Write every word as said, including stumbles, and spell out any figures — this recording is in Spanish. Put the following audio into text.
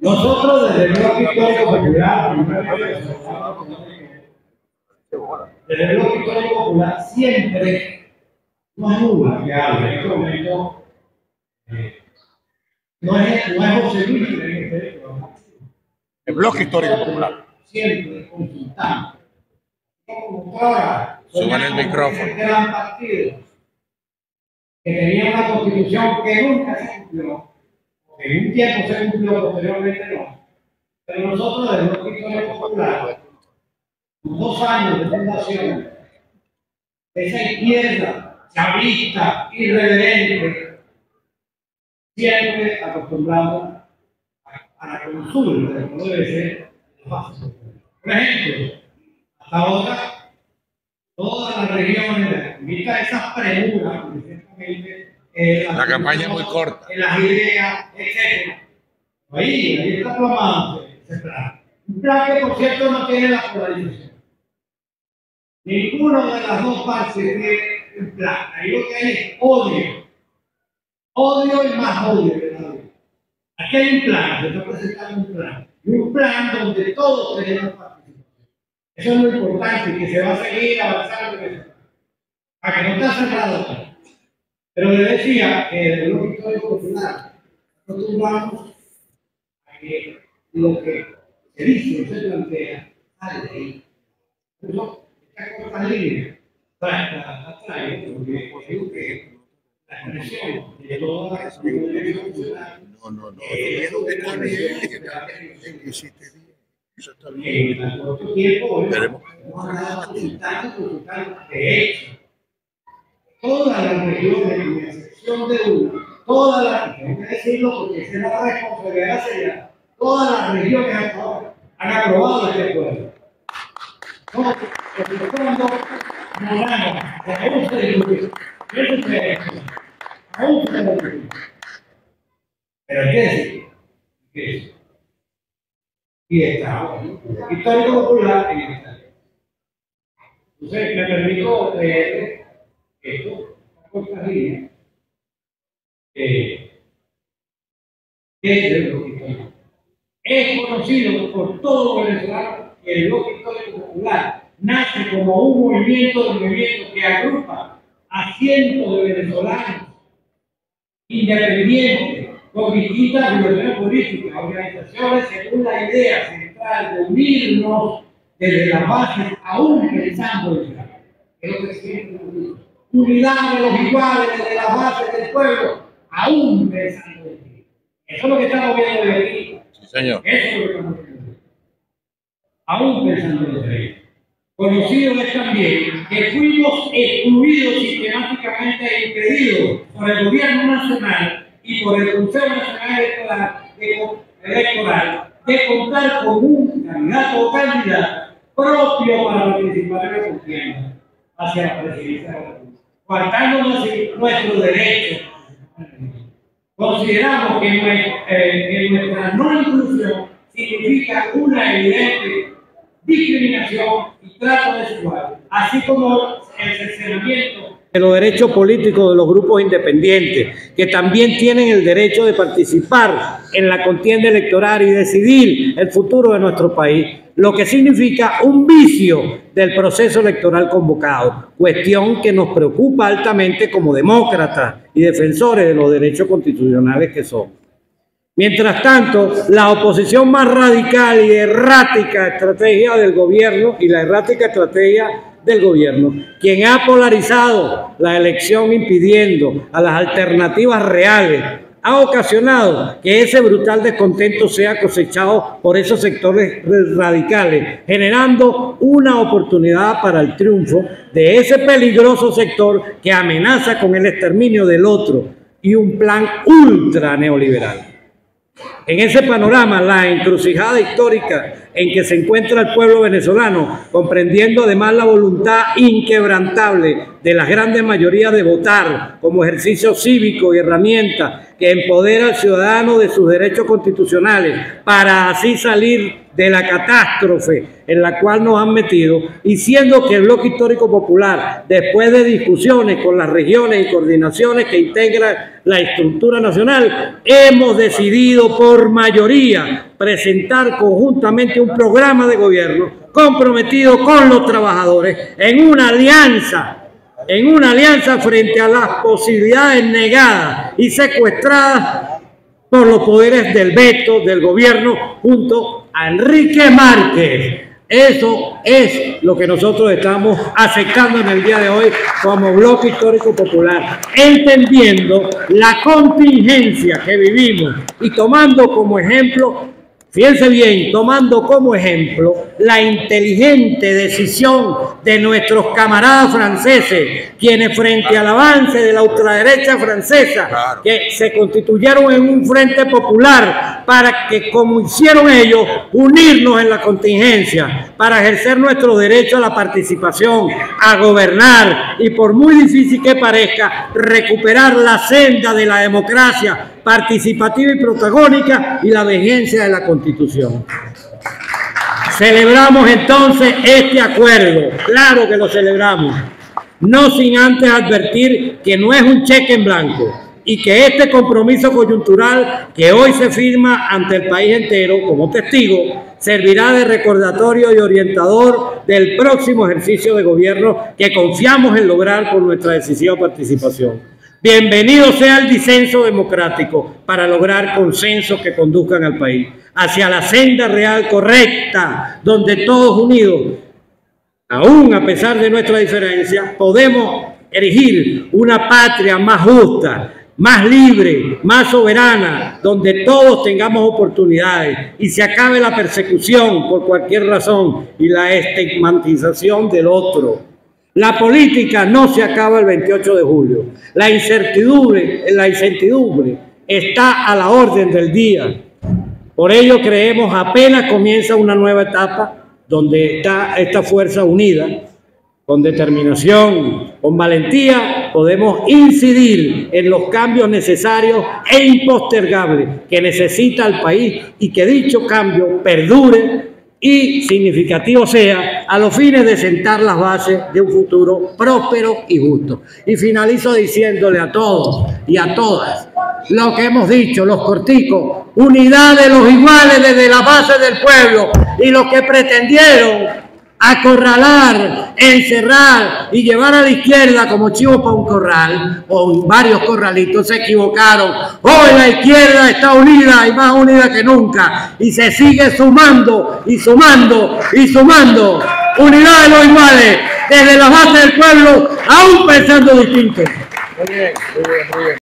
Nosotros desde el Bloque Histórico Popular, desde el Bloque Histórico Popular siempre no es Lula que habla. En este momento eh, no es, no es José Luis el, el Bloque Histórico Popular. Siempre consultamos. Como ahora, suban el micrófono. Eran partidos que tenían una constitución que nunca se cumplió, que en un tiempo se cumplió, posteriormente no. Pero nosotros desde el Bloque Histórico Popular, con dos años de fundación, esa izquierda chavista, irreverente, siempre acostumbramos a, a la consulta de cómo debe ser la base. Por ejemplo, hasta ahora, todas las regiones, vista esas premuras, eh, la campaña es muy corta, en las ideas, etcétera. Ahí, ahí está plasmado ese plan. Un plan que, por cierto, no tiene la polarización. Ninguno de las dos partes tiene un plan. Ahí lo que hay es odio. Odio y más odio de la vida. Aquí hay un plan, se está presentando un plan. Y un plan donde todos tenemos participación. Eso es lo importante, que se va a seguir avanzando en eso. A que no está cerrado. Pero le decía que desde el Bloque Histórico Popular acostumbramos a que lo que se dice o se plantea sale de ahí. Por eso, esta corta línea la trae, porque digo que la expresión de toda la comunidad. No, no, no. Está bien, que hiciste bien. Eso está bien. En corto tiempo, hemos andado consultando, consultando. De hecho, todas las regiones, con excepción de una, todas las, tengo que decirlo porque esa es la responsabilidad seria, todas las regiones hasta ahora han aprobado este acuerdo. No, el fondo morano, de once de julio, eso se a once de julio. Pero hay que decir que y está, bueno, Histórico Popular en esta ley. Entonces, me permito leer esto, corta línea, eh, que es el Bloque Histórico. Es conocido por todo venezolano que el Bloque Histórico Popular nace como un movimiento de movimientos que agrupa a cientos de venezolanos independientes con distintas visiones políticas, organizaciones según la idea central de unirnos desde las bases, aún pensando en la es lo que siempre unidad de los iguales desde las bases del pueblo, aún pensando en ti. Eso es lo que estamos viendo de aquí. Sí, señor. Eso es lo que estamos viendo. Aún pensando en ti. Conocido es también que fuimos excluidos sistemáticamente e impedidos por el gobierno nacional y por el Consejo Nacional Electoral de, Electoral de contar con un candidato o candidata propio para participar en la contienda hacia la presidencia de la República, faltándonos así nuestros derechos. Consideramos que, eh, que nuestra no inclusión significa una evidente discriminación y trato desigual, así como el cercenamiento de los derechos políticos de los grupos independientes, que también tienen el derecho de participar en la contienda electoral y decidir el futuro de nuestro país, lo que significa un vicio del proceso electoral convocado, cuestión que nos preocupa altamente como demócratas y defensores de los derechos constitucionales que somos. Mientras tanto, la oposición más radical y errática estrategia del gobierno y la errática estrategia del gobierno, quien ha polarizado la elección impidiendo a las alternativas reales, ha ocasionado que ese brutal descontento sea cosechado por esos sectores radicales, generando una oportunidad para el triunfo de ese peligroso sector que amenaza con el exterminio del otro y un plan ultra neoliberal. En ese panorama, la encrucijada histórica en que se encuentra el pueblo venezolano, comprendiendo además la voluntad inquebrantable de las grandes mayorías de votar como ejercicio cívico y herramienta que empodera al ciudadano de sus derechos constitucionales para así salir de la catástrofe en la cual nos han metido, y siendo que el Bloque Histórico Popular, después de discusiones con las regiones y coordinaciones que integran la estructura nacional, hemos decidido por por mayoría presentar conjuntamente un programa de gobierno comprometido con los trabajadores en una alianza, en una alianza frente a las posibilidades negadas y secuestradas por los poderes del veto del gobierno junto a Enrique Márquez. Eso es lo que nosotros estamos aceptando en el día de hoy como Bloque Histórico Popular, entendiendo la contingencia que vivimos y tomando como ejemplo, fíjense bien, tomando como ejemplo la inteligente decisión de nuestros camaradas franceses, quienes frente al avance de la ultraderecha francesa, claro, que se constituyeron en un frente popular para que, como hicieron ellos, unirnos en la contingencia, para ejercer nuestro derecho a la participación, a gobernar y, por muy difícil que parezca, recuperar la senda de la democracia participativa y protagónica y la vigencia de la Constitución. Celebramos entonces este acuerdo, claro que lo celebramos, no sin antes advertir que no es un cheque en blanco y que este compromiso coyuntural que hoy se firma ante el país entero como testigo servirá de recordatorio y orientador del próximo ejercicio de gobierno que confiamos en lograr con nuestra decisiva participación. Bienvenido sea el disenso democrático para lograr consensos que conduzcan al país hacia la senda real correcta, donde todos unidos, aún a pesar de nuestra diferencia, podemos erigir una patria más justa, más libre, más soberana, donde todos tengamos oportunidades y se acabe la persecución por cualquier razón y la estigmatización del otro. La política no se acaba el veintiocho de julio. La incertidumbre, la incertidumbre está a la orden del día. Por ello creemos apenas comienza una nueva etapa donde está esta fuerza unida, con determinación, con valentía, podemos incidir en los cambios necesarios e impostergables que necesita el país y que dicho cambio perdure y significativo sea a los fines de sentar las bases de un futuro próspero y justo. Y finalizo diciéndole a todos y a todas lo que hemos dicho, los corticos, unidad de los iguales desde la base del pueblo, y los que pretendieron acorralar, encerrar y llevar a la izquierda como chivos para un corral o varios corralitos se equivocaron. Hoy la izquierda está unida y más unida que nunca y se sigue sumando y sumando y sumando. Unidad de los iguales desde la base del pueblo, aún pensando distinto. Muy bien, muy bien, muy bien.